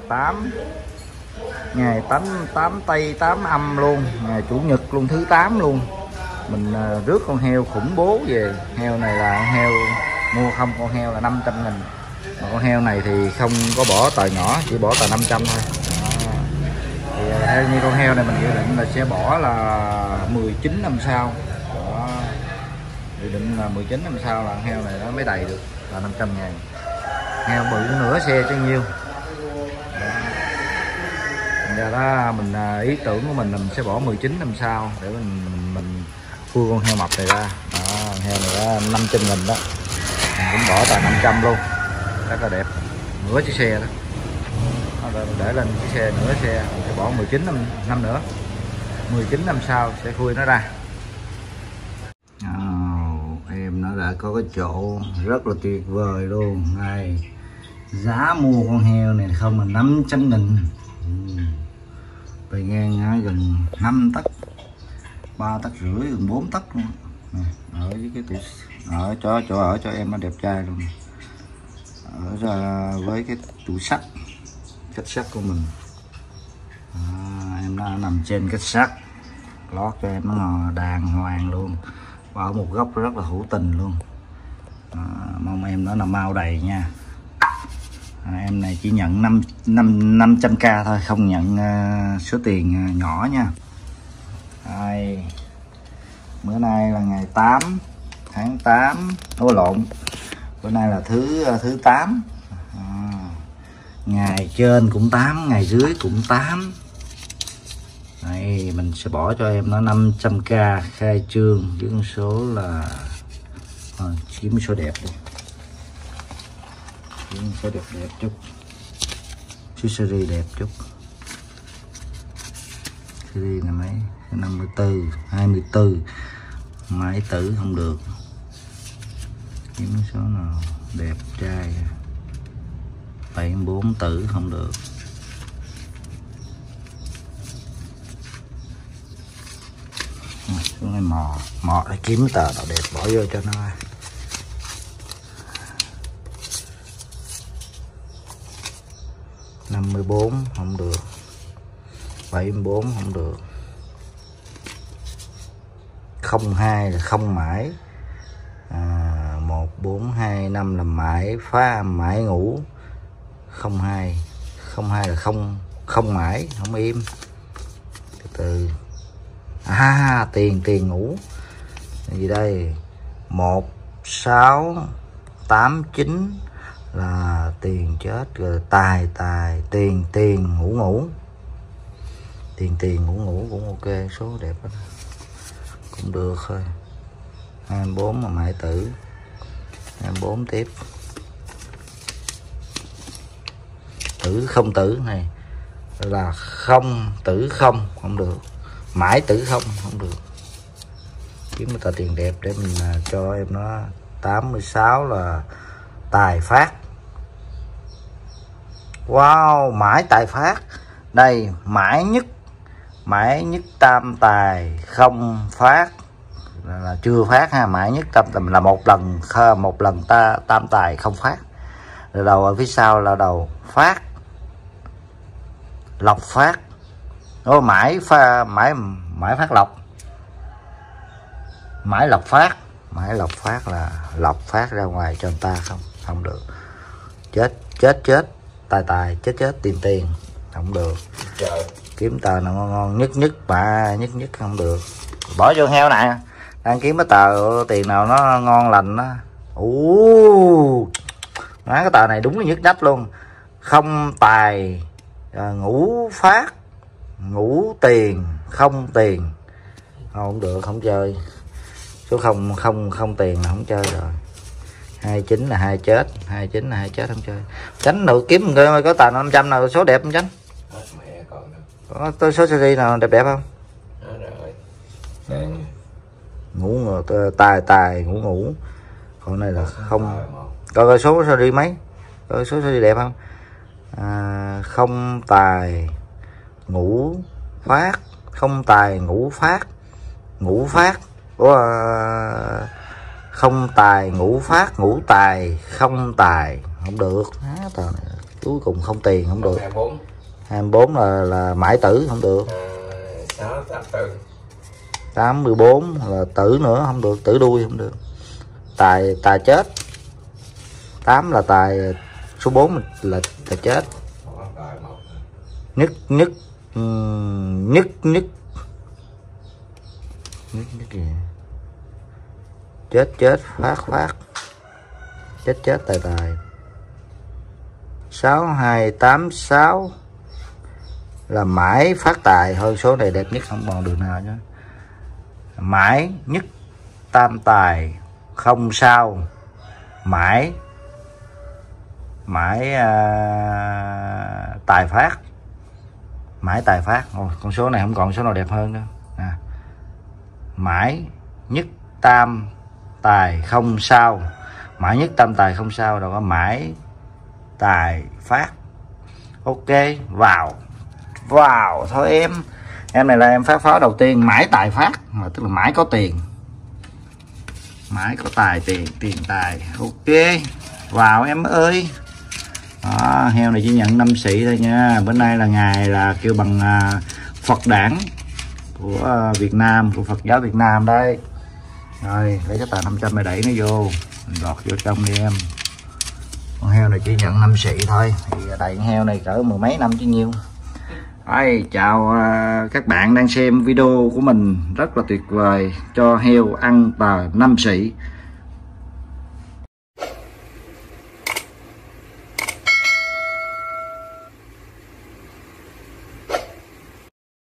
8 ngày 8 tây 8 âm luôn, ngày chủ nhật luôn, thứ 8 luôn. Mình rước con heo khủng bố về. Heo này là heo mua không, con heo là 500.000. Mà con heo này thì không có bỏ tờ nhỏ, chỉ bỏ tờ 500 thôi. Thì theo như con heo này mình dự định là sẽ bỏ là 19 năm sau. Đó. Dự định là 19 năm sau là con heo này nó mới đầy được là 500.000. Heo bự nửa xe chứ nhiêu. Giờ đó mình ý tưởng của mình là mình sẽ bỏ 19 năm sau để mình khui con heo mập này ra. Đó, heo này đó 500.000 đó. Mình cũng bỏ tờ 500 luôn. Rất là đẹp. Nửa chiếc xe đó. Rồi mình để lên chiếc xe, nửa xe mình sẽ bỏ 19 năm nữa. 19 năm sau sẽ khui nó ra. Em nó đã có cái chỗ rất là tuyệt vời luôn. Này, giá mua con heo này không là 500.000. Bề ngang gần 5 tấc, 3 tấc rưỡi, gần 4 tấc luôn. Ở với cái tủ, ở chỗ ở cho em nó đẹp trai luôn. Ở ra với cái tủ sắt, kết sắt của mình. Em nó nằm trên kết sắt, lót cho em nó đàng hoàng luôn. Và ở một góc rất là hữu tình luôn. Mong em nó là mau đầy nha. Em này chỉ nhận 500k thôi, không nhận số tiền nhỏ nha. Bữa nay là ngày 8 tháng 8, lộn, bữa nay là thứ 8. Ngày trên cũng 8, ngày dưới cũng 8. Đây, mình sẽ bỏ cho em nó 500k khai trương với con số là kiếm số đẹp đi. Số đẹp chút, chiếc series đẹp chút. Series là mấy 54, 24, mãi tử không được. Kiếm số nào đẹp trai. 74 tử không được. Xuống đây mò để kiếm tờ nào đẹp bỏ vô cho nó. 54 không được, 74 không được, 02 là không mãi, 1425 là mãi phá mãi ngủ, 02 là không mãi không im. Từ tiền ngủ gì đây, 1689 là tiền chết rồi. Tài tiền ngủ tiền ngủ cũng ok, số đẹp đó. Cũng được thôi. 24 mà mãi tử, 24 tiếp. Tử không tử này là không tử không được, mãi tử không được. Kiếm một tờ tiền đẹp để mình cho em nó. 86 là tài phát. Wow, mãi tài phát. Đây, mãi nhất tam tài không phát là chưa phát ha. Mãi nhất tam tài là một lần tam tài không phát. Rồi đầu ở phía sau là đầu phát, lộc phát. Mãi phát lộc, mãi lộc phát là lộc phát ra ngoài cho người ta không được. Chết tài chết tiền không được. Trời. Kiếm tờ nào ngon nhất nhất không được. Bỏ vô heo nè, đang kiếm cái tờ tiền nào nó ngon lành đó. Cái tờ này đúng là nhức nách luôn. Không tài ngũ phát, ngũ tiền không tiền. Không được, không chơi. Số không tiền là không chơi rồi. 29 là hai chết, 29 là hai chết không chơi. Tránh được kiếm người có tờ 500 nào số đẹp không Tránh? Có tôi số series nào đẹp không? Ngủ tài ngủ. Còn này là không. Coi số series mấy? Coi số series đẹp không? Không tài ngũ phát, không tài ngũ phát, ngũ phát của không tài ngũ phát, ngũ tài không tài không được. Tờ này cuối cùng không tiền không được. 24. 24 là mãi tử không được. 684. 84 là tử nữa không được, tử đuôi không được. Tài chết. 8 là tài, số 4 là tài chết. Nhất gì? Chết phát chết tài 6286 là mãi phát tài hơn, số này đẹp nhất không còn đường nào nữa. Mãi nhất tam tài không sao, mãi tài phát, mãi tài phát. Ôi, con số này không còn số nào đẹp hơn nữa. Mãi nhất tam tài không sao, mãi nhất tam tài không sao, rồi có mãi tài phát. Ok, vào thôi em này là em phát pháo đầu tiên, mãi tài phát, mà tức là mãi có tiền, mãi có tài, tiền tài. Ok, vào em ơi. Đó, heo này chỉ nhận 5 xị thôi nha. Bữa nay là ngày là kêu bằng Phật đản của Việt Nam, của Phật giáo Việt Nam đây. Rồi lấy cái tờ 500 này đẩy nó vô, mình gọt vô trong đi em. Con heo này chỉ nhận 5 xị thôi, thì đầy heo này cỡ mười mấy năm chứ nhiêu. Đây, chào các bạn đang xem video của mình, rất là tuyệt vời, cho heo ăn tờ 5 xị.